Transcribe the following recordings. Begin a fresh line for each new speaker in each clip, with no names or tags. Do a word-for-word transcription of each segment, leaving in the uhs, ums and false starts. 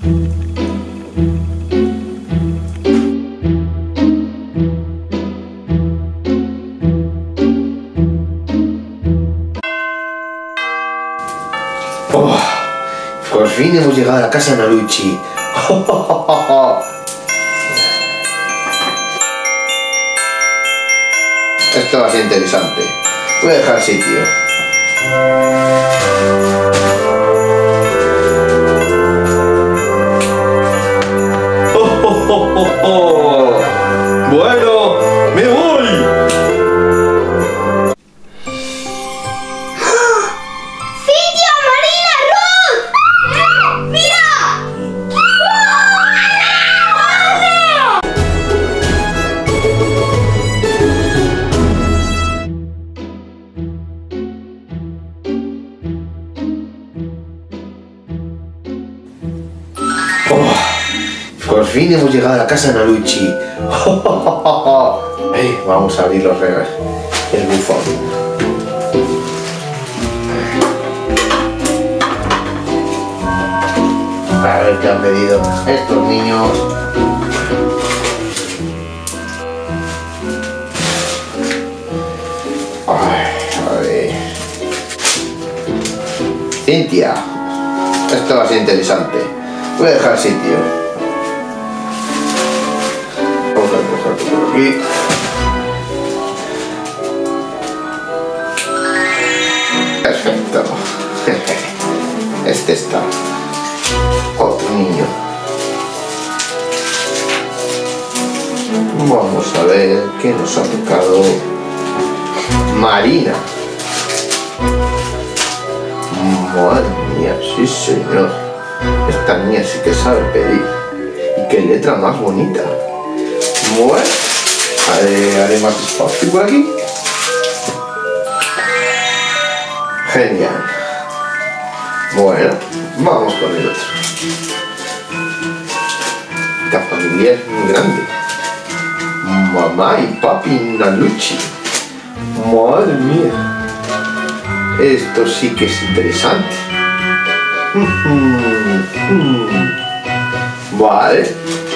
Oh, por fin hemos llegado a la casa de Naruchi. Esto va a ser interesante. Voy a dejar sitio. Oh, oh, oh, oh, oh. Bueno, me voy.
¡Cintia, Marina, Ruth! ¡Mira!
Oh, por fin hemos llegado a la casa de Naruchi. Hey, vamos a abrir los regalos. El bufón. A ver qué han pedido estos niños. Ay, a ver. Cintia, esto va a ser interesante. Voy a dejar sitio. Vamos a cogerlo por aquí. Perfecto. Este está. Otro niño. Vamos a ver qué nos ha tocado. Marina. Madre mía, sí señor. Esta niña sí que sabe pedir. Y qué letra más bonita. Bueno, haré, haré más espacio por aquí. Genial. Bueno, vamos con el otro. Esta familia es muy grande. Mamá y papi Naruchi. Madre mía. Esto sí que es interesante. Vale.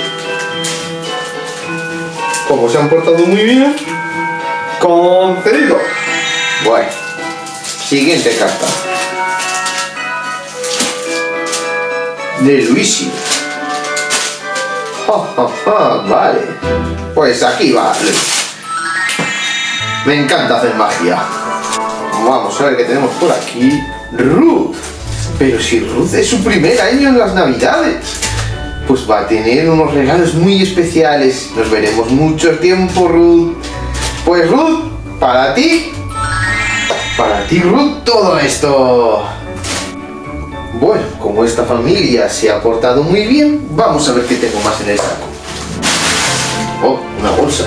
Como se han portado muy bien, concedido. Bueno, siguiente carta. De Luigi. Ja, ja, ja, vale. Pues aquí va. Me encanta hacer magia. Vamos a ver qué tenemos por aquí. Ruth. Pero si Ruth es su primer año en las navidades, pues va a tener unos regalos muy especiales. Nos veremos mucho tiempo, Ruth. Pues Ruth, para ti, para ti Ruth, todo esto. Bueno, como esta familia se ha portado muy bien, vamos a ver qué tengo más en el saco. Oh, una bolsa.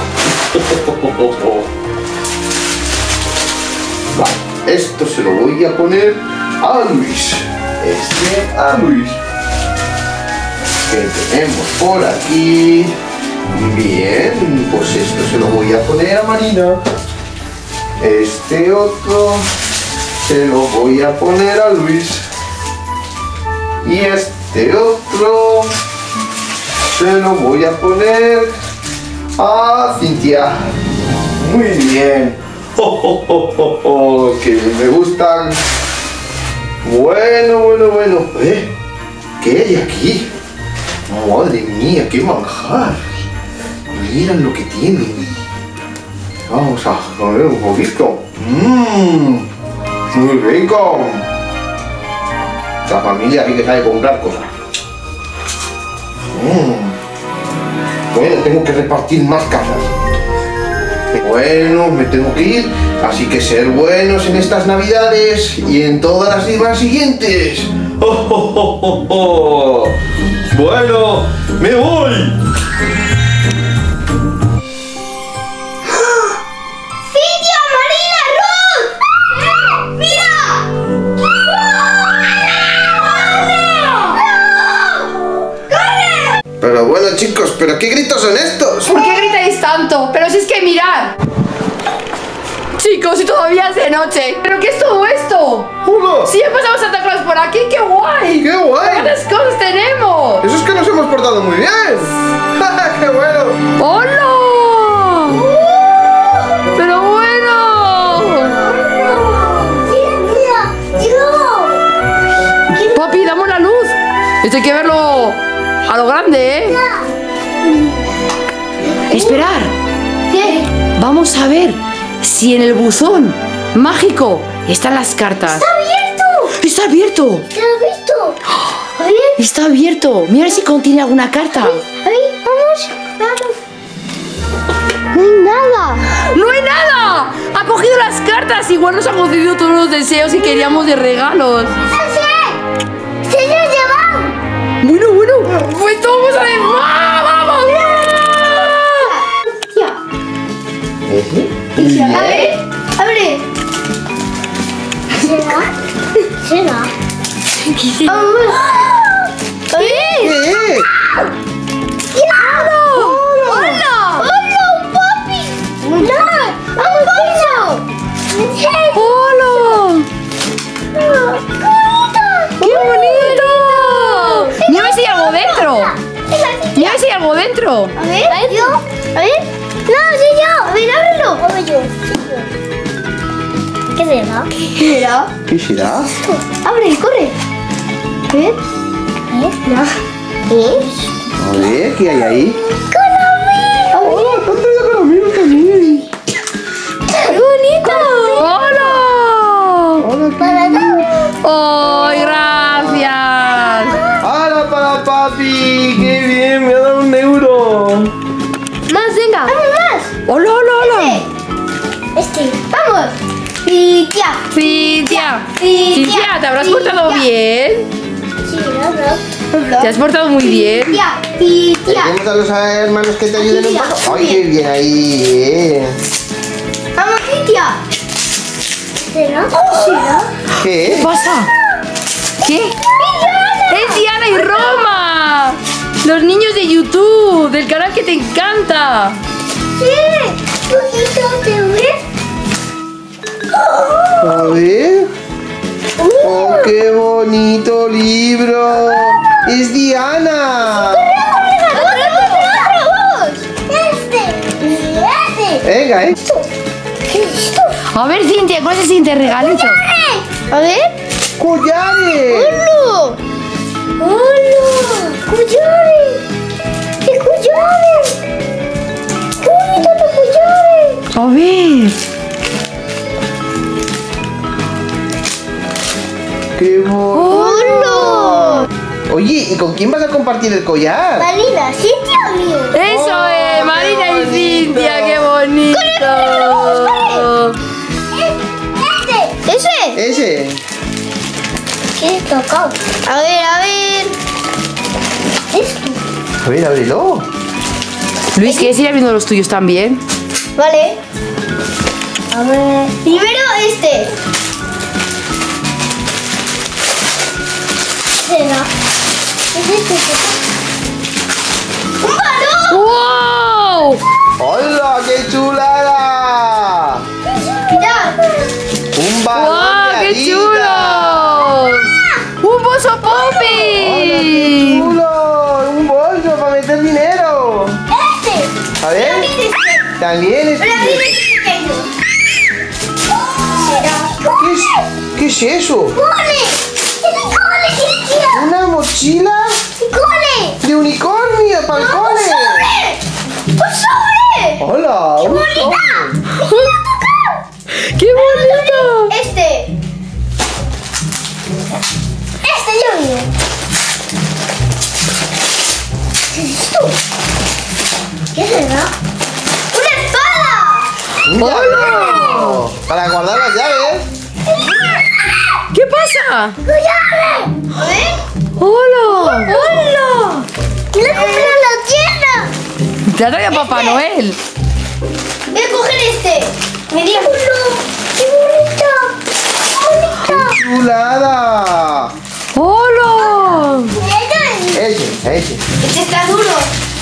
Vale, esto se lo voy a poner a Luis. Este a Luis. ¿Qué tenemos por aquí? Bien, pues esto se lo voy a poner a Marina. Este otro se lo voy a poner a Luis. Y este otro se lo voy a poner a Cintia. Muy bien. Oh, oh, oh, oh, oh, que me gustan. Bueno, bueno, bueno. ¿Eh? ¿Qué hay aquí? Madre mía, qué manjar. Miren lo que tienen. Vamos a comer un poquito. Mmm, muy rico. La familia aquí que sabe comprar cosas. Mmm. Bueno, tengo que repartir más casas. Bueno, me tengo que ir, así que ser buenos en estas navidades y en todas las demás siguientes. Oh, oh, oh, oh, oh. Bueno, me voy.
¡Cintia, Marina, Ruth! ¡Mira! ¡Corre!
Pero bueno, chicos, ¿pero qué gritos son estos?
¿Por qué gritáis tanto? Pero si es que mirad. Chicos, y todavía es de noche. ¿Pero qué es todo esto?
¡Hola!
Si ya pasamos Santa Claus por aquí, ¡qué guay!
¡Qué guay!
¿Cuántas cosas tenemos?
Eso portado muy bien. ¡Qué bueno!
¡Hola! ¡Pero bueno! Papi, dame la luz. Esto hay que verlo a lo grande, ¿eh? Esperar.
¿Qué?
Vamos a ver si en el buzón mágico están las cartas.
¡Está abierto!
¡Está abierto!
¿Te lo has visto? A ver,
¡Está abierto! Mira si contiene alguna carta.
a ver, vamos, vamos. No hay nada.
¡No hay nada! ¡Ha cogido las cartas! Igual nos ha concedido todos los deseos que queríamos de regalos.
¡Se lo has llevado!
Bueno, bueno, pues vamos a ver. ¡Ah, vamos!
Tía,
¿Ese?
a ver, abre. ¿Será? ¿Será? Vamos. A ver.
¿Qué?
¡Hola! ¡Hola! ¡Hola, papi! ¡Hola! ¡Vamos, piso!
¡Hola! ¡Qué bonito! Mira a ver si hay algo dentro. Mira a ver si hay algo dentro.
A ver, yo. A ver. No, soy yo. A ver, ábrelo. Abro yo. ¿Qué será? ¿Qué será?
¿Qué será?
Abre, corre. A ver. Ya. ¿Eh?
A ver, ¿qué hay ahí?
¡Caramelo!
¡Oh, te han traído caramelo también!
¡Qué bonito!
¡Hola!
¡Hola,
Para
qué
¡Ay, gracias!
¡Hala para papi! ¡Qué bien! ¡Me ha dado un euro!
Más, venga. Vamos más.
¡Hola, hola, hola!
Este. Vamos. Y ya.
Cintia,
Cintia,
Cintia, ¿te habrás portado
Cintia.
bien?
Sí, no, no.
¿Te has portado muy bien?
Ya. Y ya.
¿Tenemos a los hermanos que te ayuden un poco? ¡Ay, qué bien ahí! eh.
Vamos, Cintia. ¿Será? ¿Será?
¿Qué?
¿Qué pasa? ¿Qué? ¡Es Diana y Roma! Los niños de YouTube, del canal que te encanta.
Sí. ¿Bonito te ves?
A ver. ¡Oh, qué bonito libro! ¡Es Diana!
Este. Este.
Venga, ¿eh?
¿Qué es esto?
A ver, Cintia, ¿cuál es el siguiente regalito?
A ver.
¡Collares!
¡Hola! ¡Hola! ¡Collares! ¡Qué collares! ¡Qué bonito los collares!
A ver.
¡Qué bonito!
¡Hola!
Oye, ¿y con quién vas a compartir el collar?
Marina, sí, tío mío.
Eso
Oh,
es,
qué
Marina y
bonito.
Cintia, qué bonito.
¿Este? ¿Ese?
¿Ese?
¿Qué es cacao? A ver, a ver. Esto.
A ver, ábrelo.
Luis, ¿quieres ir abriendo los tuyos también?
Vale. A ver. Primero este. ¿Será? ¿Es este? ¡Un balón!
¡Wow!
¡Hola, qué chulada!
Mirad.
¡Un balón
¡Wow,
de
qué
harina!
chulo! ¡Un bolso
¡Hola, qué
Poppy!
chulo! ¡Un bolso para meter dinero!
Este.
A ver,
Mira este.
también es...
Pero mira este pequeño. ¿Será?
¿Qué es, ¿Qué es eso?
¡Cole! ¡Es mi cole, Cristian!
¿Una mochila
¡Mi cole!
de unicornio para el
¡Un
cole?
sobre! ¡Un sobre!
¡Hola! un
¡Bonita!
¡Qué bonito!
Este. Este yo mío. ¿Qué es esto? ¿Qué será? ¡Una espada!
Un llavero para guardar las llaves.
¿Qué pasa?
¡Llave! A ver.
¡Hola!
¡Hola! ¡Me la compré en la tienda!
Te ha traído Papá Noel.
Voy a coger este. Me diga. ¡Qué bonita! ¡Bonita!
¡Chulada!
¡Hola!
Mira,
Ese, ese.
este está duro.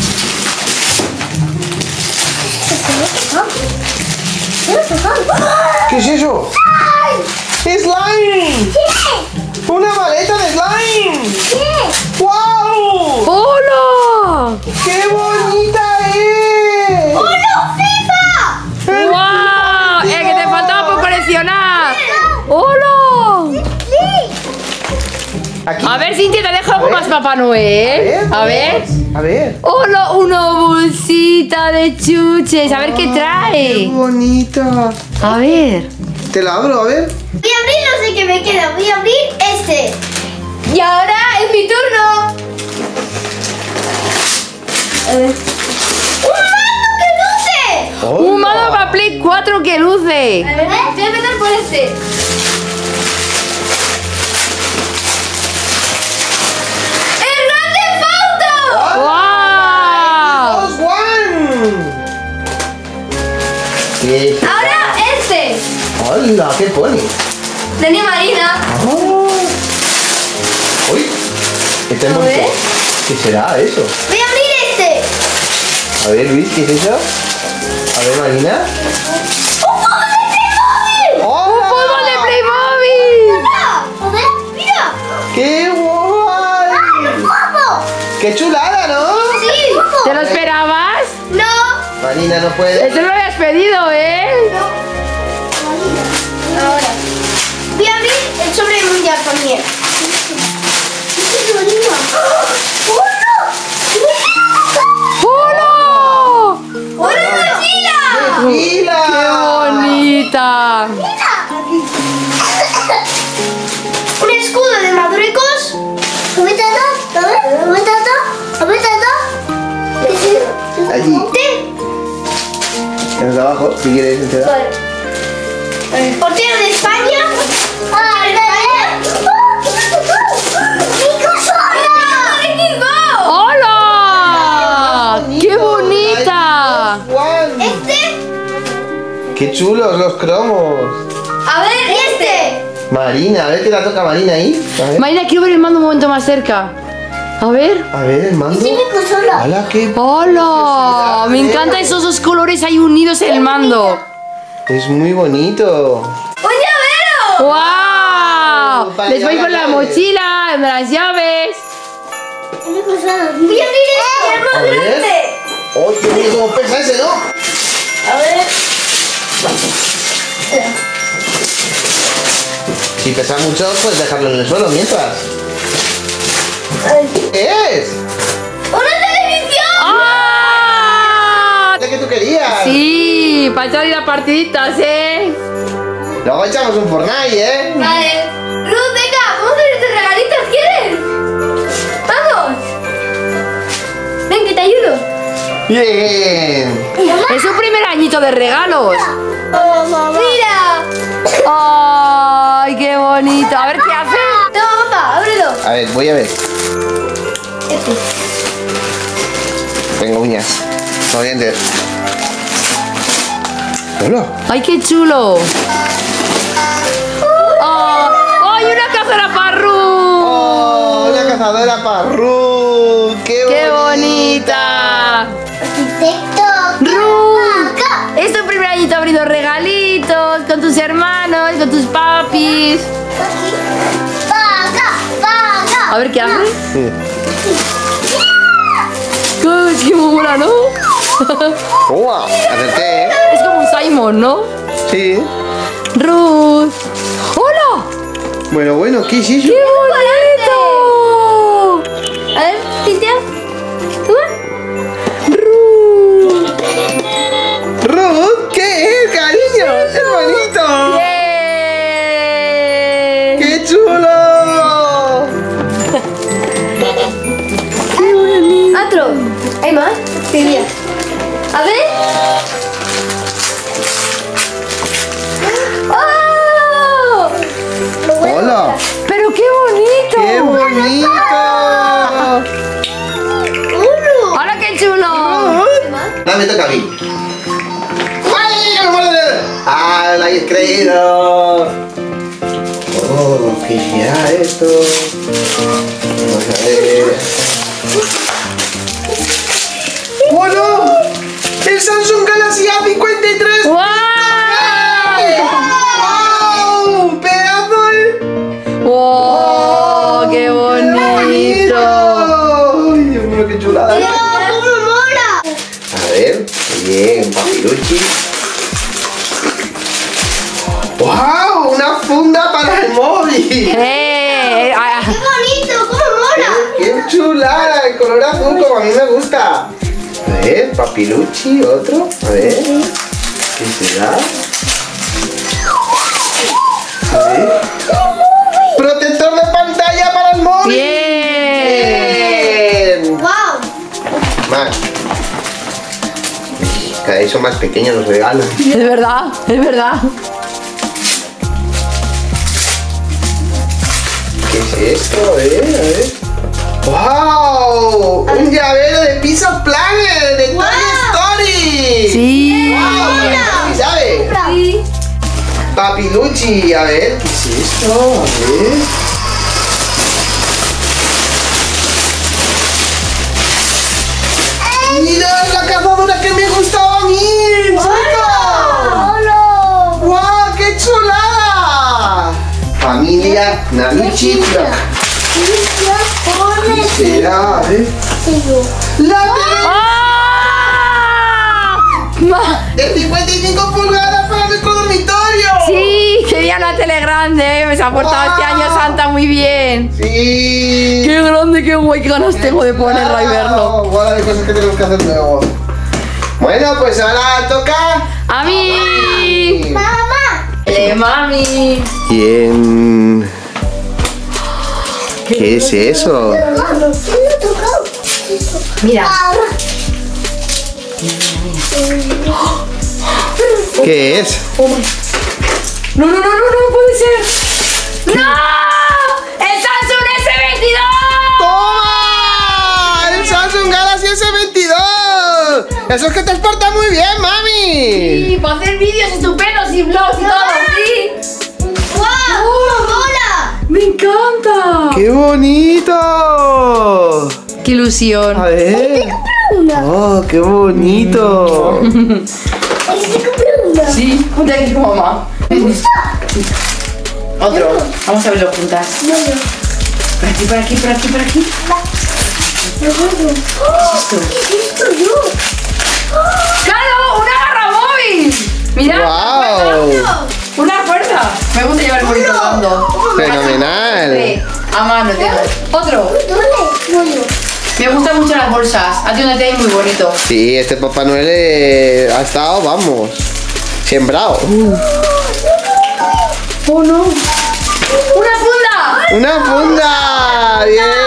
¿Qué es eso? ¡Slime!
¿Qué?
¡Una maleta de slime!
¿Qué?
¡Wow!
¡Hola!
¡Qué bonita es!
¡Hola, FIFA!
¡Wow! ¡Eh, que te faltaba por coleccionar! ¡Hola!
Aquí.
A ver, Cintia, te dejo algo
ver.
más Papá Noel. A ver.
A ver.
¡Hola! Una bolsita de chuches. A ver qué
¡Qué
trae.
bonita!
A ver.
Te la abro, a ver.
Voy a abrir, no sé qué me queda. Voy a abrir este.
Y ahora es mi turno.
A ver. ¡Un mando que luce!
Un mando para Play cuatro que luce.
A ver, voy a empezar por este. ¡El Grand Theft Auto!
¡Wow!
¡Dos One! ¿Qué?
Ahora este.
¡Hola! ¿Qué pone?
Dani Marina.
Oh. ¡Uy! Este es
A
muy
ver.
co- ¿Qué será eso?
Voy a abrir este.
A ver, Luis, ¿qué es eso? A ver, Marina.
¡Un juego de Playmobil!
¡Hola!
¡Fútbol de Playmobil!
¡Mira! A ver, mira.
¡Qué guay!
¡Guapo!
¡Qué chulada, ¿no?
Sí, guapo.
¿Te lo esperabas?
No.
Marina no puede.
Eso no lo habías pedido, ¿eh?
Ahora. Voy a abrir el sobre mundial también.
¡Hola!
¡Una mochila!
¡Mira!
¡Qué bonita!
¡Mira! Un escudo de Marruecos.
Allí,
Té.
en el de abajo, si quieres enterar.
Vale. Portero de España. ¡Ah, España! ¡Mi consola! ¡El Xbox!
¡Hola! ¡Qué bonita!
Juan.
Este.
¡Qué chulos los cromos!
A ver, este.
Marina, a ver qué la toca Marina ahí. A ver,
Marina, quiero ver el mando un momento más cerca. A ver.
a ver el mando.
consola.
¡Hala, qué!
¡Hola! Me encantan esos dos colores ahí unidos en el mando.
Es muy bonito.
¡Un llavero!
¡Wow!
Para
Les voy
llevar
con
las
la
llaves.
mochila, las llaves.
Voy a abrir este. Es más
A ver.
grande.
¡Oh, qué bonito cómo pesa ese, ¿no?
A ver.
Si pesa mucho, puedes dejarlo en el suelo mientras. ¿Qué es?
¡Una televisión!
¡Ah!
¿Qué que tú querías?
Sí, para echar ahí las partiditas, ¿eh?
Luego echamos un Fortnite, ¿eh?
Vale. Ruth, venga, vamos a hacer estos regalitos, ¿quieres? ¡Vamos! Ven, que te ayudo.
Bien.
Es su primer añito de regalos.
¡Mira!
¡Ay, qué bonito! A ver qué hace.
Toma, papá, ábrelo.
A ver, voy a ver.
Este.
Tengo uñas. No dientes. Hola.
¡Ay, qué chulo! ¡Oh! ¡Ay, una cazadora parru!
¡Oh! Una cazadora para Ruth. ¡Qué,
¡Qué bonita!
Arquitecto.
¡Ruth! Es tu primer añito abriendo regalitos con tus hermanos, con tus papis.
Paga, paga.
A ver qué hace.
Sí.
¡Qué qué mola, ¿no?
¡Wow! Acerté, ¿eh?
Es como un Simon, ¿no?
Sí.
¡Ruth! ¡Hola!
Bueno, bueno, ¿qué es eso?
¡Qué bonito!
A ver, Cintia.
¡Ruth!
Ruth, ¿qué es, cariño? ¡Es bonito!
¡Bien!
¡Qué chulo!
Otro. ¿Hay más? Sí, mira. A ver. ¡Oh!
¡Hola!
¡Pero qué bonito!
¡Qué bonito!
¡Hola, qué chulo!
Ahora me toca a mí. ¡Ay, no me muerde! ¡Ah, la he creído! Oh, ¿qué será esto? Vamos a ver. ¡Bueno! ¡El Samsung Galaxy A cincuenta y tres!
¡Wow!
¡Wow! ¡Pedazo de...
¡Wow! ¡Qué bonito!
¡Ay, Dios mío, qué chulada!
¡Mira cómo
papiluchi. ¡Wow! ¡Una funda para el móvil!
¡Eh! ah,
¡Qué bonito! ¡Cómo mola!
¡Qué chula! El color azul como a mí me gusta. A ver, papiluchi, otro. A ver. ¿Qué será? A ver. ¡Protector de pantalla para el móvil!
¡Bien!
¡Bien!
¡Wow!
Más. Cada vez son más pequeños los regalos.
Es verdad, es verdad.
¿Qué es esto? A ver, a ver. ¡Wow! Un llavero de Pizza Planet de
¡Wow!
Toy Story.
Sí.
¡Wow! ¿Sabes?
Sí.
Papiluchi, a ver, ¿qué es esto? A ver. ¡Mira la cazadora que me gustaba a mí! ¡Chica!
¡Hola!
¡Guau! ¡Qué chulada! Familia Naluchi Truck. ¿Qué será? A ver. ¡La tele
¡Ah! Ma-
de cincuenta y cinco pulgadas para nuestro dormitorio!
Sí, quería una tele grande. Me se ha portado este año Santa muy bien.
¡Sí!
¡Qué grande, qué guay! ¡Qué ganas tengo de ponerla y verlo!
Guau, de cosas que tenemos que hacer luego. Bueno, pues ahora toca...
¡A mí!
¡Mamá!
¡Eh, mami!
¿Quién? ¿Qué es eso?
Mira.
¿Qué es?
No, no, no, no, no puede ser. ¡No! ¡El Samsung ese veintidós!
¡Toma! ¡El Samsung Galaxy ese veintidós! ¡Eso es que te exporta muy bien, mami!
Sí, para hacer vídeos estupendos y vlogs y todo, sí.
¡Wow! ¡Cómo mola!
¡Me encanta!
¡Qué bonito!
¡Qué ilusión!
A ver.
Una.
¡Oh, qué bonito!
Ay, sí, compré una.
Sí, ponte aquí con mamá.
¿Me gusta?
Otro. Vamos a verlo juntas.
No, no.
Por aquí, por aquí, por aquí, por aquí.
No puedo.
¿Qué es esto?
¿Qué es esto yo?
¡Claro! ¡Una garra móvil! Mira.
¡Guau!
Una fuerza. Me gusta llevar el móvil colgando.
¡Fenomenal!
Sí, a mano tengo. Otro.
¿Dónde? No, yo.
Me gustan mucho las bolsas. Hace un detalle muy bonito.
Sí, este Papá Noel eh, ha estado, vamos, sembrado.
¡Oh, no! ¡Una funda!
¡Una funda!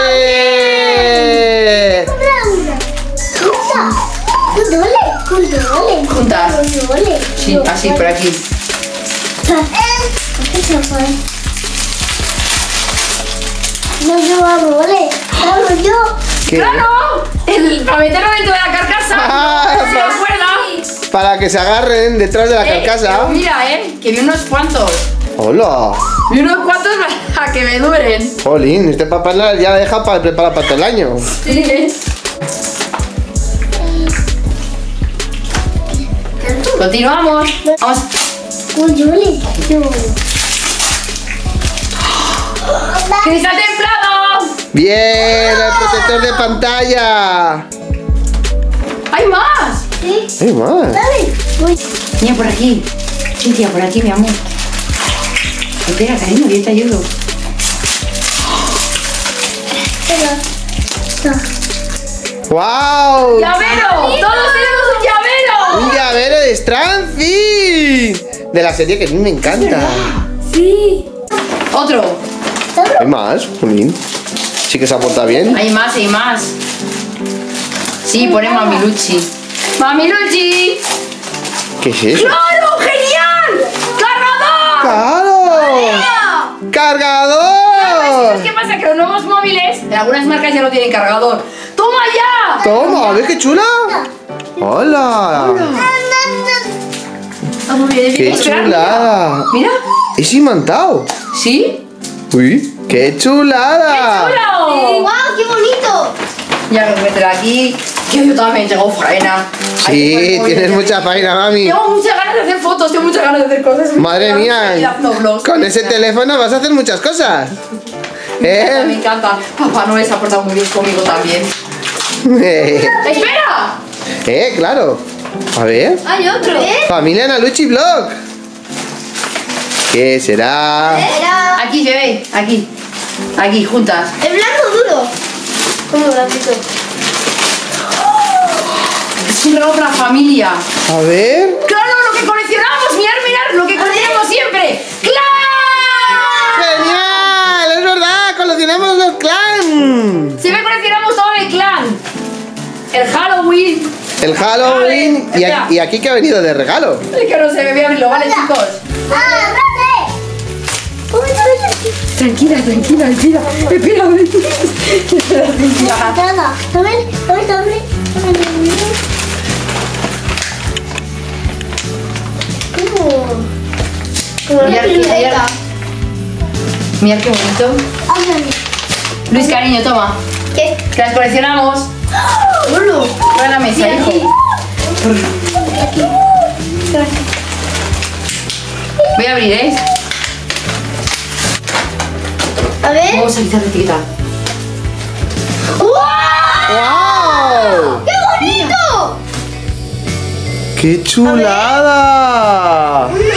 ¡Bien!
Compré una. ¿Junta? ¿Dónde? ¿Dónde?
Juntas.
¿Dónde?
Sí, así, por aquí.
¿Qué se fue? No, yo vamos, ¿vale? Vamos, yo.
¿Qué?
¡Claro! El, para meterlo dentro de la carcasa.
Ah,
¿Se
para-
acuerda?
Para que se agarren detrás de la
Eh,
carcasa.
pero mira, eh, que vi unos cuantos.
¡Hola!
Vi unos cuantos para que me duren.
Jolín, este Papá Noel ya la deja para preparar para todo el año.
Sí. Continuamos. Vamos.
Yo le quiero.
¡Cristal templado!
¡Bien! ¡El protector de pantalla!
¡Hay más!
¿Sí?
¡Hay más!
Dale. Voy.
Mira, por aquí. Cintia, por aquí, mi amor. Espera, cariño, yo te ayudo.
Espera.
¡Wow!
¡Llavero! ¡Todos tenemos un llavero!
¡Un llavero de Stranfield! De la serie que a mí me encanta.
Sí. Otro.
¿Hay más, Jolín? Sí que se ha portado bien.
Hay más, hay más. Sí, pone Mamiluchi. ¡Mamiluchi!
¿Qué es eso?
¡Claro! ¡Genial! ¡Cargador!
¡Claro! ¡Cargador!
¿Qué pasa? Que los nuevos móviles, en algunas marcas ya no tienen cargador. ¡Toma ya!
Toma, ¿ves qué chula? ¡Hola!
Vamos bien,
¡Qué
espera,
chulada!
Mira.
Es imantado.
¿Sí?
Uy, ¡qué chulada!
¡Chulo!
¡Wow! ¡Qué bonito!
Ya lo meteré aquí. Que yo también tengo faena. Hay que
Sí,
poner móviles
tienes
de-
mucha faena, mami.
Tengo muchas ganas de hacer fotos, tengo muchas ganas de hacer cosas.
Madre
Estoy
mía,
haciendo vlogs.
con ese teléfono vas a hacer muchas cosas.
Me encanta, me
¿Eh?
encanta. Papá Noel se ha portado muy bien conmigo también.
Eh,
¡Espera!
eh, claro. A ver.
Hay otro. ¿Eh?
Familia Naluchi Vlog. ¿Qué será?
Era...
Aquí, bebé, aquí. Aquí, juntas.
El blanco duro. ¿Cómo lo has visto?
Es un regalo para la familia.
A ver.
¡Claro, lo que coleccionamos! ¡Mirar, mirar! ¡Lo que coleccionamos siempre! ¡Clan!
¡Genial! ¡Es verdad! ¡Coleccionamos los clans!
Siempre coleccionamos todo el clan. El Halloween.
El Halloween.
Vale,
¿Y,
espera.
aquí, ¿Y aquí qué ha venido de regalo?
Es que no sé, voy a abrirlo, ¿vale, chicos?
¡Ah,
Tranquila, tranquila, espera. Espera, espera, tranquila.
nada! ¿Saben? ¿Saben? ¿Saben? ¿Cómo? Como una
Mira,
piruleta.
mira. Mira qué bonito.
Ábrame.
Luis, cariño, toma.
¿Qué?
Que las coleccionamos.
¡Uno!
Trae la mesa,
Mira
hijo.
aquí. Aquí.
Voy a abrir, ¿eh?
A ver.
Vamos a quitar la etiqueta.
¡Wow!
¡Wow!
¡Qué bonito!
¡Qué chulada!
Mira,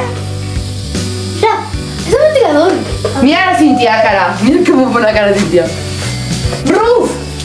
es un ventilador.
Mira a Cintia, cara. Mira cómo pone la cara de Cintia. ¡Ruf!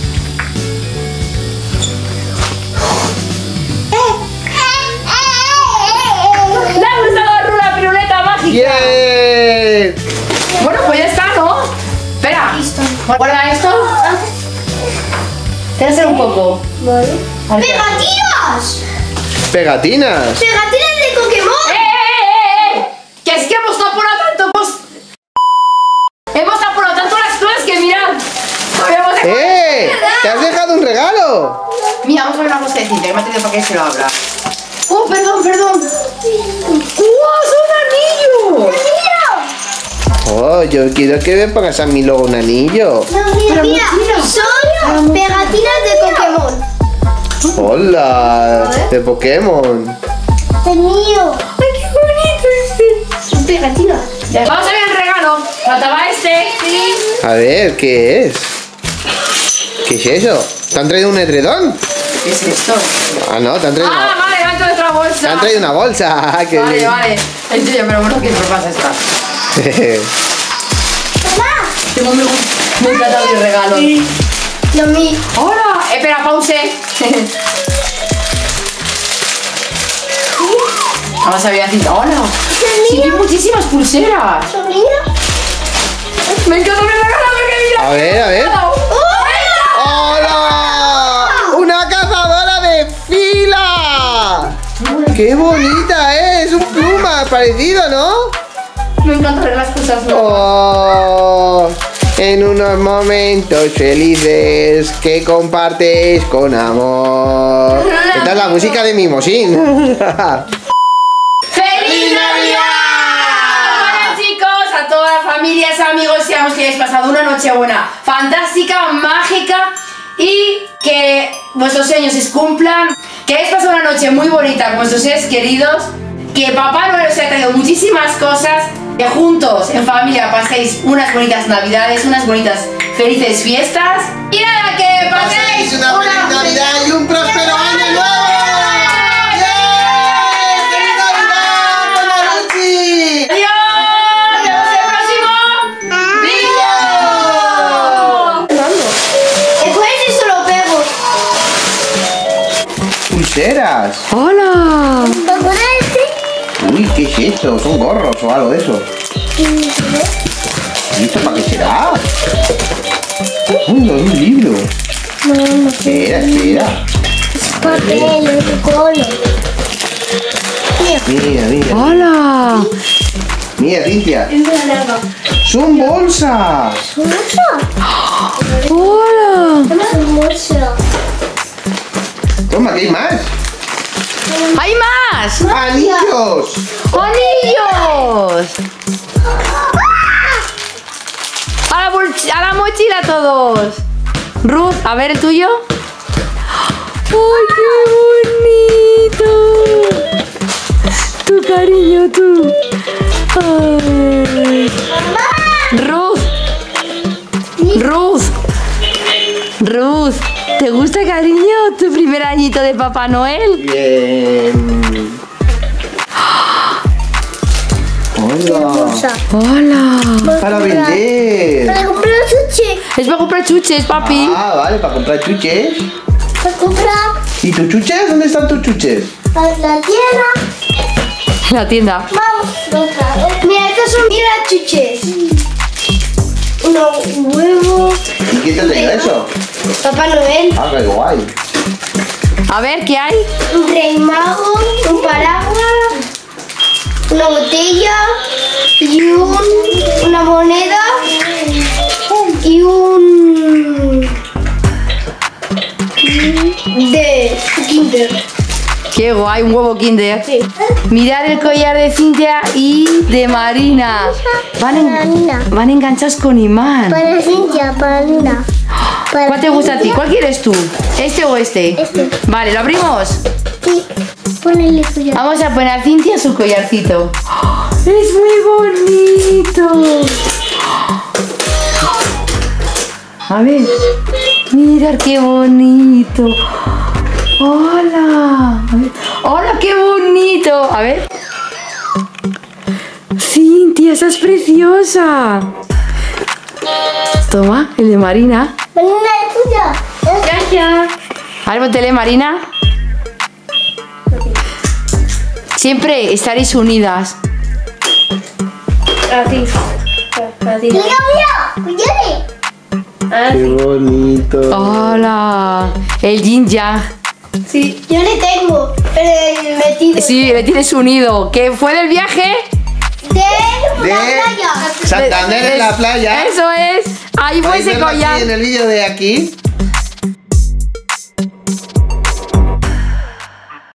¡Le ha gustado a Ru la piruleta mágica!
¡Bien!
Bueno, pues ya está, ¿no? Espera.
Listo.
Guarda esto. Te voy a hacer un poco.
Vale.
A ver.
¡Pegatinas!
¡Pegatinas!
¡Pegatinas de Pokémon!
¡Eh, eh, eh, eh! Que es que hemos apurado tanto, pues... Hemos apurado tanto las cosas que mirad. Habíamos dejado-
¡Eh! ¡Te has dejado un regalo!
Mira, vamos a ver una cosa de Cintia, que me ha tenido para que se lo abra. ¡Oh, perdón, perdón! ¡Wow, son anillos!
Oh, yo quiero que me pongas a mí luego un anillo.
No, mira,
Pero
mira.
mira.
Son pegatinas de Pokémon.
Hola, de Pokémon.
¡Es mío! ¡Ay, qué bonito este! Son pegatinas.
Vamos a ver el regalo. Faltaba este. Sí.
A ver, ¿qué es? ¿Qué es eso? ¿Te han traído un edredón?
¿Qué es esto?
Ah, no, te han traído
Ah,
una,
vale, va dentro de otra bolsa.
te han traído una bolsa. Ah, qué
Vale,
bien.
vale. Es tuyo, pero bueno, ¿qué pasa esta?
¡Mamá!
Tengo muy, muy encantado mis regalos.
Lo mío.
¡Hola! Espera, pause. Vamos a ver a Cintia. ¡Hola! Sí, hay muchísimas pulseras.
¿Son mías?
Me encanta mi regalo porque mira.
A ver, a ver. ¡Hola! ¡Una cazadora de fila! ¡Qué bonita es! Un pluma parecido, ¿no?
Me encanta ver las cosas nuevas.
Oh, en unos momentos felices que compartes con amor. Esta es la música de Mimosín.
¡Feliz Navidad! Bueno, chicos, a todas las familias, amigos, deseamos que hayáis pasado una noche buena, fantástica, mágica y que vuestros sueños se cumplan. Que hayáis pasado una noche muy bonita con vuestros seres queridos. Que Papá Noel os haya traído muchísimas cosas. Que juntos, en familia, paséis unas bonitas navidades, unas bonitas, felices fiestas. Y nada, que paséis
una feliz Navidad y un próspero año nuevo. ¡Feliz Navidad, Buenaruchi!
¡Adiós! ¡Nos vemos en el próximo vídeo!
Después eso lo pego.
Pulseras.
¡Hola!
¿Para poner este?
Uy, ¿qué es esto? ¿Son gorros o algo de eso? ¿Y esto para qué será? Uy, es un libro. Espera, espera.
Papel, el color.
Mira, mira.
¡Hola!
Mira, Cintia.
Es una larga.
¡Son bolsas!
¡Hola!
Es hermosa.
Toma, ¿qué hay más?
¡Hay más!
¡Anillos!
¡Anillos! A la, bolch- a la mochila todos. Ruth, a ver el tuyo. ¡Ay, qué bonito! Tu cariño, tú. Ay. Ruth. Ruth. Ruth. ¿Te gusta, cariño, tu primer añito de Papá Noel?
Bien. Hola.
Hola.
Para vender.
Para comprar chuches.
Es para comprar chuches, papi.
Ah, vale, para comprar chuches.
Para comprar
¿Y tus chuches? ¿Dónde están tus chuches?
a la tienda.
En la tienda.
Vamos, otra. Mira, estos son mira chuches. Unos huevos.
¿Y quién te ha traído eso?
Papá Noel.
Ah, qué guay.
A ver, ¿qué hay?
Un rey mago. Un paraguas. Una botella. Y un, una moneda. Y un... de Kinder.
Qué guay, un huevo Kinder.
Sí.
Mirad el collar de Cintia y de Marina. Van, en-
Para Nina.
van enganchados con imán.
Para Cintia, para Nina. Para
¿Cuál te gusta a ti? ¿Cuál quieres tú? ¿Este o este?
Este.
Vale, ¿lo abrimos?
Sí. Ponele suyo.
Vamos a poner a Cintia su collarcito. ¡Oh! ¡Es muy bonito! A ver. Mirad qué bonito. ¡Hola! A ver. ¡Hola, qué bonito! A ver. Cintia, estás preciosa. Toma, el de Marina.
Marina, es tuya. Gracias.
A ver, póntele, Marina. Siempre estaréis unidas.
Así. Así. Mira, mira. Oye.
Qué bonito.
Hola. El yin yang.
Sí. Yo le tengo el metido.
Sí, le tienes unido. ¿Que fue del viaje?
De
De
la playa.
Santander en la playa.
Eso es. Ahí fue
¿Podéis
ese
verlo aquí
collar.
en el vídeo de aquí?